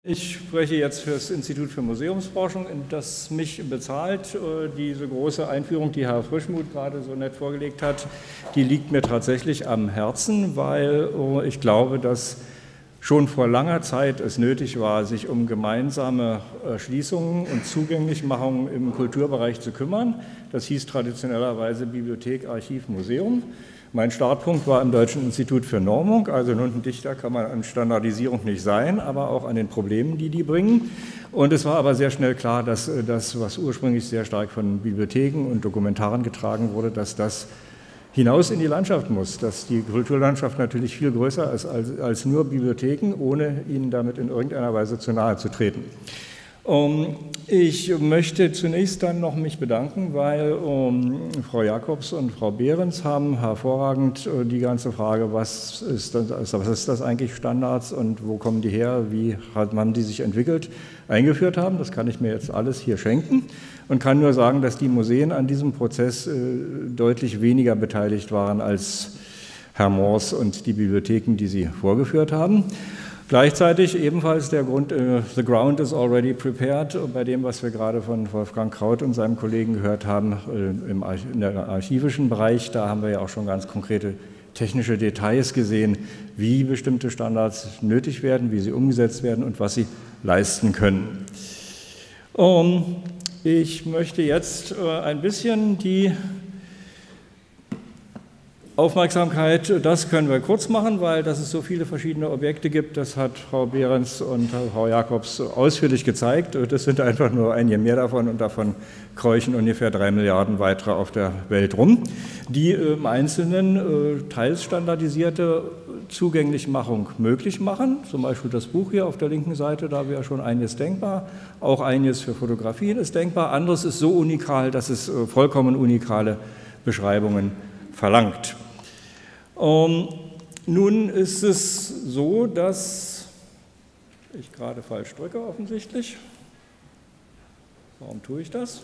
Ich spreche jetzt für das Institut für Museumsforschung, das mich bezahlt. Diese große Einführung, die Herr Frischmuth gerade so nett vorgelegt hat, die liegt mir tatsächlich am Herzen, weil ich glaube, dass schon vor langer Zeit es nötig war, sich um gemeinsame Erschließungen und Zugänglichmachungen im Kulturbereich zu kümmern. Das hieß traditionellerweise Bibliothek, Archiv, Museum. Mein Startpunkt war im Deutschen Institut für Normung, also nun dichter kann man an Standardisierung nicht sein, aber auch an den Problemen, die bringen. Und es war aber sehr schnell klar, dass das, was ursprünglich sehr stark von Bibliotheken und Dokumentaren getragen wurde, dass das hinaus in die Landschaft muss, dass die Kulturlandschaft natürlich viel größer ist als nur Bibliotheken, ohne ihnen damit in irgendeiner Weise zu nahe zu treten. Ich möchte zunächst dann noch mich bedanken, weil Frau Jacobs und Frau Behrens haben hervorragend die ganze Frage, was ist das eigentlich Standards und wo kommen die her, wie haben die sich entwickelt, eingeführt haben. Das kann ich mir jetzt alles hier schenken und kann nur sagen, dass die Museen an diesem Prozess deutlich weniger beteiligt waren als Herr Mors und die Bibliotheken, die sie vorgeführt haben. Gleichzeitig ebenfalls der Grund, the ground is already prepared, bei dem, was wir gerade von Wolfgang Kraut und seinem Kollegen gehört haben, in der archivischen Bereich, da haben wir ja auch schon ganz konkrete technische Details gesehen, wie bestimmte Standards nötig werden, wie sie umgesetzt werden und was sie leisten können. Ich möchte jetzt ein bisschen die Aufmerksamkeit, das können wir kurz machen, weil dass es so viele verschiedene Objekte gibt, das hat Frau Behrens und Frau Jacobs ausführlich gezeigt. Das sind einfach nur einige mehr davon und davon kräuchen ungefähr 3 Milliarden weitere auf der Welt rum, die im Einzelnen teils standardisierte Zugänglichmachung möglich machen. Zum Beispiel das Buch hier auf der linken Seite, da wäre schon einiges denkbar. Auch einiges für Fotografien ist denkbar. Anderes ist so unikal, dass es vollkommen unikale Beschreibungen verlangt. Nun ist es so, dass ich gerade falsch drücke offensichtlich. Warum tue ich das?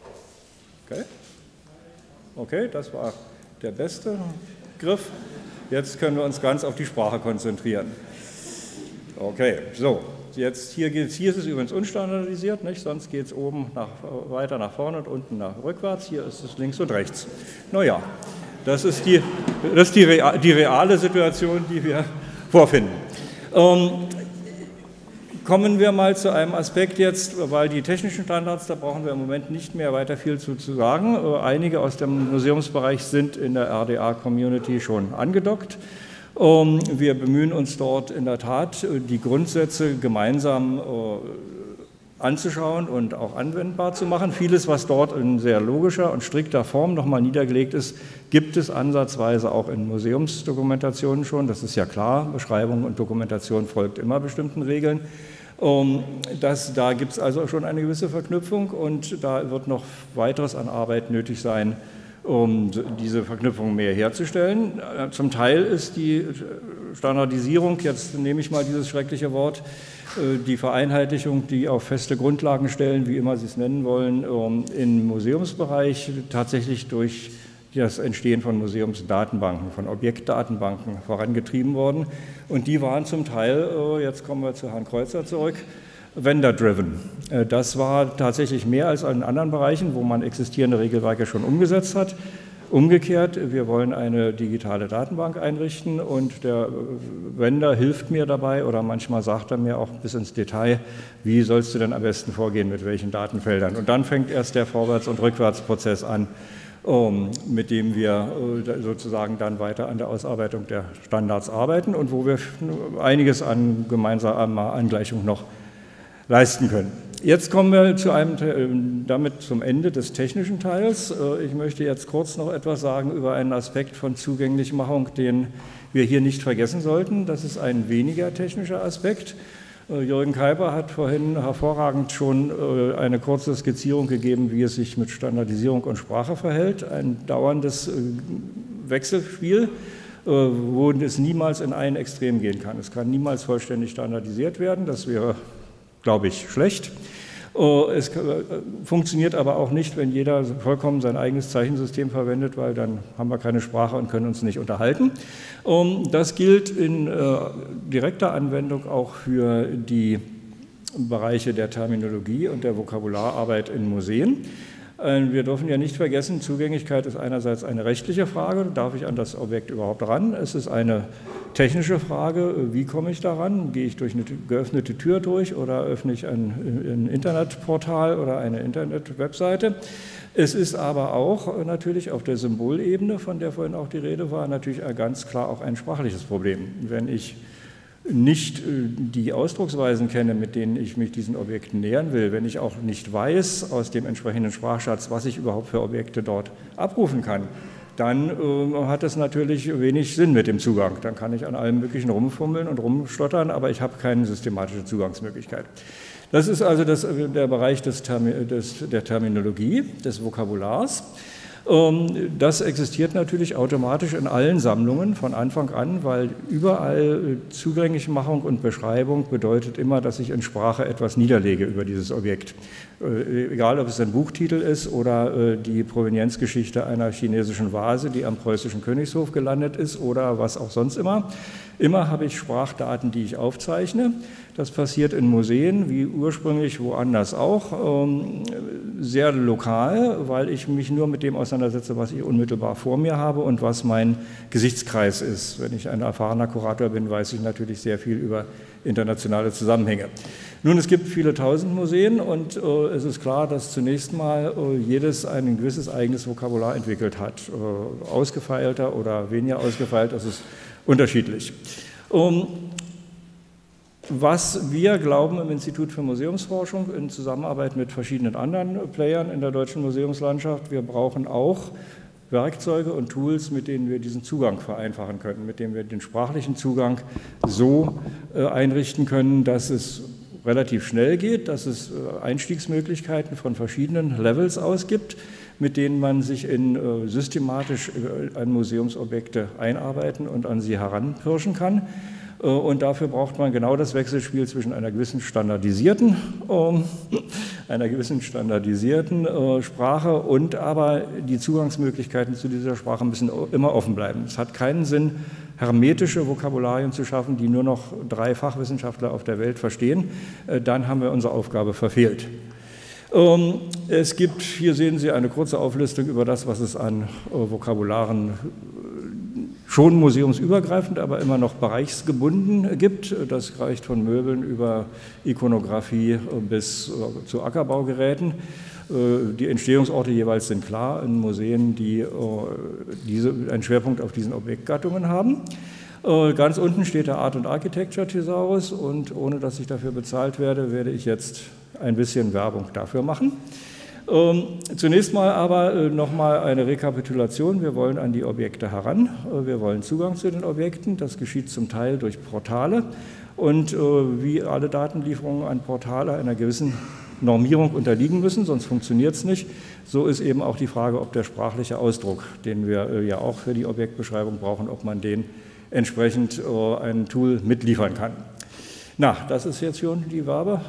Okay, das war der beste Griff. Jetzt können wir uns ganz auf die Sprache konzentrieren. Okay, so, jetzt hier ist es übrigens unstandardisiert, nicht? Sonst geht es oben weiter nach vorne und unten nach rückwärts. Hier ist es links und rechts. Naja. Das ist die reale Situation, die wir vorfinden. Kommen wir mal zu einem Aspekt jetzt, weil die technischen Standards, da brauchen wir im Moment nicht mehr weiter viel zu sagen. Einige aus dem Museumsbereich sind in der RDA-Community schon angedockt. Wir bemühen uns dort in der Tat, die Grundsätze gemeinsam anzuschauen und auch anwendbar zu machen. Vieles, was dort in sehr logischer und strikter Form nochmal niedergelegt ist, gibt es ansatzweise auch in Museumsdokumentationen schon. Das ist ja klar, Beschreibung und Dokumentation folgt immer bestimmten Regeln. Da gibt es also schon eine gewisse Verknüpfung und da wird noch weiteres an Arbeit nötig sein, um diese Verknüpfung mehr herzustellen. Zum Teil ist die Standardisierung, jetzt nehme ich mal dieses schreckliche Wort, die Vereinheitlichung, die auf feste Grundlagen stellen, wie immer Sie es nennen wollen, im Museumsbereich tatsächlich durch das Entstehen von Museumsdatenbanken, von Objektdatenbanken vorangetrieben worden. Und die waren zum Teil, jetzt kommen wir zu Herrn Kreuzer zurück, vendor-driven. Das war tatsächlich mehr als in anderen Bereichen, wo man existierende Regelwerke schon umgesetzt hat. Umgekehrt, wir wollen eine digitale Datenbank einrichten und der Vendor hilft mir dabei oder manchmal sagt er mir auch bis ins Detail, wie sollst du denn am besten vorgehen, mit welchen Datenfeldern. Und dann fängt erst der Vorwärts- und Rückwärtsprozess an, mit dem wir sozusagen dann weiter an der Ausarbeitung der Standards arbeiten und wo wir einiges an gemeinsamer Angleichung noch leisten können. Jetzt kommen wir damit zum Ende des technischen Teils. Ich möchte jetzt kurz noch etwas sagen über einen Aspekt von Zugänglichmachung, den wir hier nicht vergessen sollten. Das ist ein weniger technischer Aspekt. Jürgen Keiper hat vorhin hervorragend schon eine kurze Skizzierung gegeben, wie es sich mit Standardisierung und Sprache verhält. Ein dauerndes Wechselspiel, wo es niemals in ein Extrem gehen kann. Es kann niemals vollständig standardisiert werden, das wäre, glaube ich, schlecht. Es funktioniert aber auch nicht, wenn jeder vollkommen sein eigenes Zeichensystem verwendet, weil dann haben wir keine Sprache und können uns nicht unterhalten. Das gilt in direkter Anwendung auch für die Bereiche der Terminologie und der Vokabulararbeit in Museen. Wir dürfen ja nicht vergessen, Zugänglichkeit ist einerseits eine rechtliche Frage, darf ich an das Objekt überhaupt ran? Es ist eine technische Frage, wie komme ich daran? Gehe ich durch eine geöffnete Tür durch oder öffne ich ein Internetportal oder eine Internet-Webseite? Es ist aber auch natürlich auf der Symbolebene, von der vorhin auch die Rede war, natürlich ganz klar auch ein sprachliches Problem. Wenn ich nicht die Ausdrucksweisen kenne, mit denen ich mich diesen Objekten nähern will, wenn ich auch nicht weiß aus dem entsprechenden Sprachschatz, was ich überhaupt für Objekte dort abrufen kann, dann hat es natürlich wenig Sinn mit dem Zugang. Dann kann ich an allem Möglichen rumfummeln und rumstottern, aber ich habe keine systematische Zugangsmöglichkeit. Das ist also der Bereich der Terminologie, des Vokabulars. Das existiert natürlich automatisch in allen Sammlungen von Anfang an, weil überall Zugänglichmachung und Beschreibung bedeutet immer, dass ich in Sprache etwas niederlege über dieses Objekt. Egal, ob es ein Buchtitel ist oder die Provenienzgeschichte einer chinesischen Vase, die am preußischen Königshof gelandet ist oder was auch sonst immer. Immer habe ich Sprachdaten, die ich aufzeichne. Das passiert in Museen wie ursprünglich woanders auch, sehr lokal, weil ich mich nur mit dem auseinandersetze, was ich unmittelbar vor mir habe und was mein Gesichtskreis ist. Wenn ich ein erfahrener Kurator bin, weiß ich natürlich sehr viel über internationale Zusammenhänge. Nun, es gibt viele tausend Museen und es ist klar, dass zunächst mal jedes ein gewisses eigenes Vokabular entwickelt hat. Ausgefeilter oder weniger ausgefeilt, das ist unterschiedlich. Was wir glauben im Institut für Museumsforschung in Zusammenarbeit mit verschiedenen anderen Playern in der deutschen Museumslandschaft, wir brauchen auch Werkzeuge und Tools, mit denen wir diesen Zugang vereinfachen können, mit denen wir den sprachlichen Zugang so einrichten können, dass es relativ schnell geht, dass es Einstiegsmöglichkeiten von verschiedenen Levels aus gibt, mit denen man sich systematisch an Museumsobjekte einarbeiten und an sie heranpirschen kann. Und dafür braucht man genau das Wechselspiel zwischen einer gewissen standardisierten Sprache und aber die Zugangsmöglichkeiten zu dieser Sprache müssen immer offen bleiben. Es hat keinen Sinn, hermetische Vokabularien zu schaffen, die nur noch 3 Fachwissenschaftler auf der Welt verstehen. Dann haben wir unsere Aufgabe verfehlt. Es gibt, hier sehen Sie eine kurze Auflistung über das, was es an Vokabularen schon museumsübergreifend, aber immer noch bereichsgebunden gibt. Das reicht von Möbeln über Ikonografie bis zu Ackerbaugeräten. Die Entstehungsorte jeweils sind klar in Museen, die einen Schwerpunkt auf diesen Objektgattungen haben. Ganz unten steht der Art und Architecture Thesaurus und ohne dass ich dafür bezahlt werde, werde ich jetzt ein bisschen Werbung dafür machen. Zunächst mal aber nochmal eine Rekapitulation. Wir wollen an die Objekte heran, wir wollen Zugang zu den Objekten, das geschieht zum Teil durch Portale und wie alle Datenlieferungen an Portale einer gewissen Normierung unterliegen müssen, sonst funktioniert es nicht. So ist eben auch die Frage, ob der sprachliche Ausdruck, den wir ja auch für die Objektbeschreibung brauchen, ob man den entsprechend ein Tool mitliefern kann. Na, das ist jetzt schon die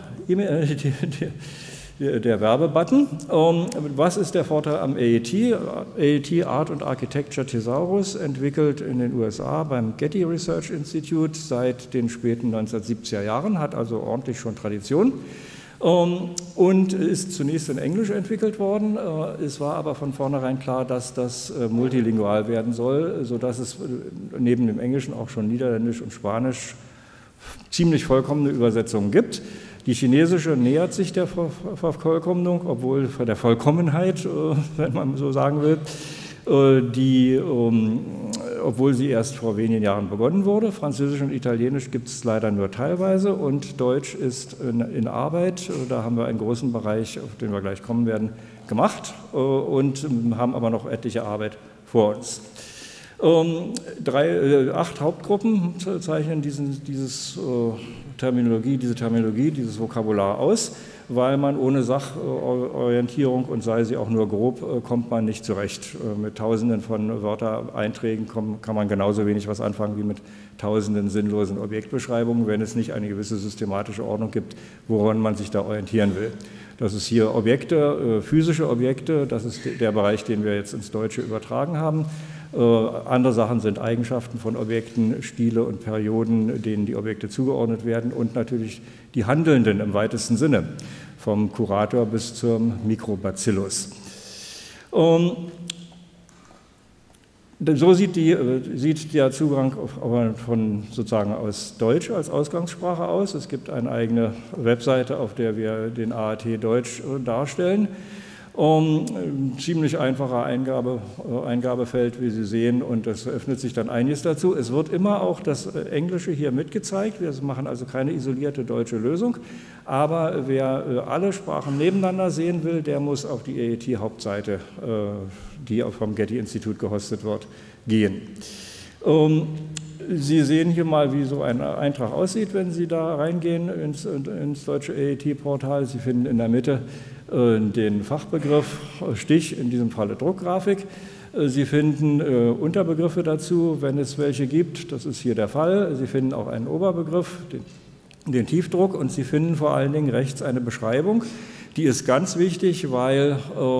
der Werbebutton. Was ist der Vorteil am AET? AET Art und Architecture Thesaurus, entwickelt in den USA beim Getty Research Institute seit den späten 1970er Jahren, hat also ordentlich schon Tradition und ist zunächst in Englisch entwickelt worden. Es war aber von vornherein klar, dass das multilingual werden soll, sodass es neben dem Englischen auch schon Niederländisch und Spanisch ziemlich vollkommene Übersetzungen gibt. Die chinesische nähert sich der Vervollkommnung, obwohl der Vollkommenheit, wenn man so sagen will, obwohl sie erst vor wenigen Jahren begonnen wurde. Französisch und Italienisch gibt es leider nur teilweise und Deutsch ist in Arbeit. Da haben wir einen großen Bereich, auf den wir gleich kommen werden, gemacht und haben aber noch etliche Arbeit vor uns. 8 Hauptgruppen zeichnen diese Terminologie, dieses Vokabular aus, weil man ohne Sachorientierung und sei sie auch nur grob, kommt man nicht zurecht. Mit Tausenden von Wörtereinträgen kann man genauso wenig was anfangen wie mit Tausenden sinnlosen Objektbeschreibungen, wenn es nicht eine gewisse systematische Ordnung gibt, woran man sich da orientieren will. Das ist hier Objekte, physische Objekte, das ist der Bereich, den wir jetzt ins Deutsche übertragen haben. Andere Sachen sind Eigenschaften von Objekten, Stile und Perioden, denen die Objekte zugeordnet werden und natürlich die Handelnden im weitesten Sinne, vom Kurator bis zum Mikrobacillus. So sieht der Zugang von sozusagen aus Deutsch als Ausgangssprache aus. Es gibt eine eigene Webseite, auf der wir den AAT Deutsch darstellen. Ziemlich einfacher Eingabefeld, wie Sie sehen, und es öffnet sich dann einiges dazu. Es wird immer auch das Englische hier mitgezeigt. Wir machen also keine isolierte deutsche Lösung, aber wer alle Sprachen nebeneinander sehen will, der muss auf die AAT-Hauptseite, die vom Getty-Institut gehostet wird, gehen. Sie sehen hier mal, wie so ein Eintrag aussieht, wenn Sie da reingehen ins deutsche AAT-Portal. Sie finden in der Mitte den Fachbegriff Stich, in diesem Falle Druckgrafik. Sie finden Unterbegriffe dazu, wenn es welche gibt. Das ist hier der Fall. Sie finden auch einen Oberbegriff, den Tiefdruck, und Sie finden vor allen Dingen rechts eine Beschreibung. Die ist ganz wichtig, weil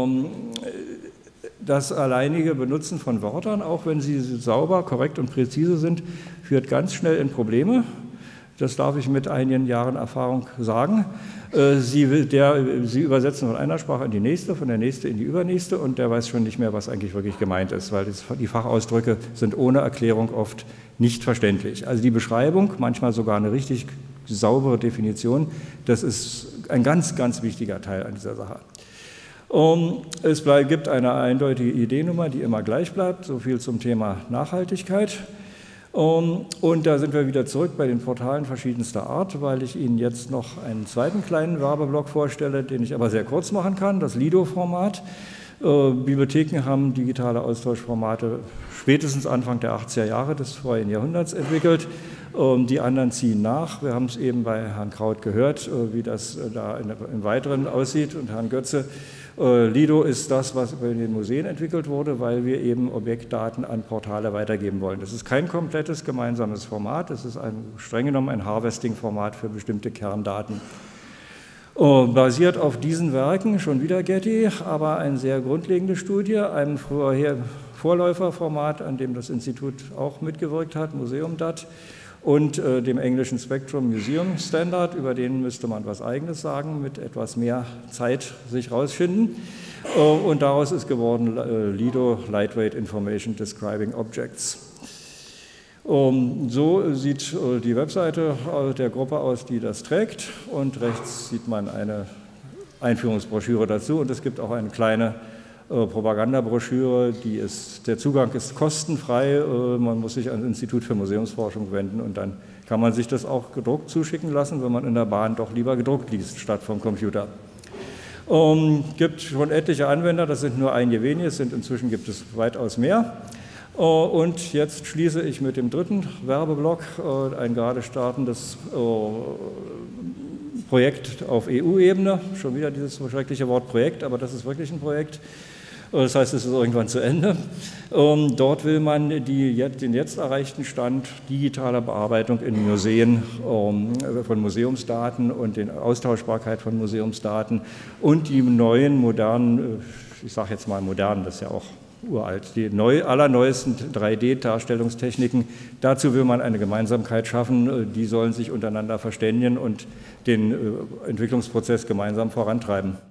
das alleinige Benutzen von Wörtern, auch wenn sie sauber, korrekt und präzise sind, führt ganz schnell in Probleme. Das darf ich mit einigen Jahren Erfahrung sagen. Sie übersetzen von einer Sprache in die nächste, von der nächste in die übernächste, und der weiß schon nicht mehr, was eigentlich wirklich gemeint ist, weil die Fachausdrücke sind ohne Erklärung oft nicht verständlich. Also die Beschreibung, manchmal sogar eine richtig saubere Definition, das ist ein ganz, ganz wichtiger Teil an dieser Sache. Es gibt eine eindeutige ID-Nummer, die immer gleich bleibt, so viel zum Thema Nachhaltigkeit. Und da sind wir wieder zurück bei den Portalen verschiedenster Art, weil ich Ihnen jetzt noch einen zweiten kleinen Werbeblock vorstelle, den ich aber sehr kurz machen kann, das Lido-Format. Bibliotheken haben digitale Austauschformate spätestens Anfang der 80er Jahre des vorigen Jahrhunderts entwickelt. Die anderen ziehen nach. Wir haben es eben bei Herrn Kraut gehört, wie das da im Weiteren aussieht, und Herrn Götze. Lido ist das, was in den Museen entwickelt wurde, weil wir eben Objektdaten an Portale weitergeben wollen. Das ist kein komplettes gemeinsames Format, es ist streng genommen ein Harvesting-Format für bestimmte Kerndaten. Basiert auf diesen Werken, schon wieder Getty, aber eine sehr grundlegende Studie, einem Vorläuferformat, an dem das Institut auch mitgewirkt hat, Museumdat, und dem englischen Spectrum Museum Standard, über den müsste man was Eigenes sagen, mit etwas mehr Zeit sich rausfinden. Und daraus ist geworden Lido, Lightweight Information Describing Objects. So sieht die Webseite der Gruppe aus, die das trägt, und rechts sieht man eine Einführungsbroschüre dazu, und es gibt auch eine kleine Propagandabroschüre, der Zugang ist kostenfrei, man muss sich ans Institut für Museumsforschung wenden, und dann kann man sich das auch gedruckt zuschicken lassen, wenn man in der Bahn doch lieber gedruckt liest, statt vom Computer. Gibt schon etliche Anwender, das sind nur einige wenige, inzwischen gibt es weitaus mehr. Und jetzt schließe ich mit dem dritten Werbeblock, ein gerade startendes Projekt auf EU-Ebene, schon wieder dieses schreckliche Wort Projekt, aber das ist wirklich ein Projekt. Das heißt, es ist irgendwann zu Ende. Dort will man den jetzt erreichten Stand digitaler Bearbeitung in Museen von Museumsdaten und die Austauschbarkeit von Museumsdaten und die neuen, modernen, ich sage jetzt mal modernen, das ist ja auch uralt, die allerneuesten 3D-Darstellungstechniken. Dazu will man eine Gemeinsamkeit schaffen, die sollen sich untereinander verständigen und den Entwicklungsprozess gemeinsam vorantreiben.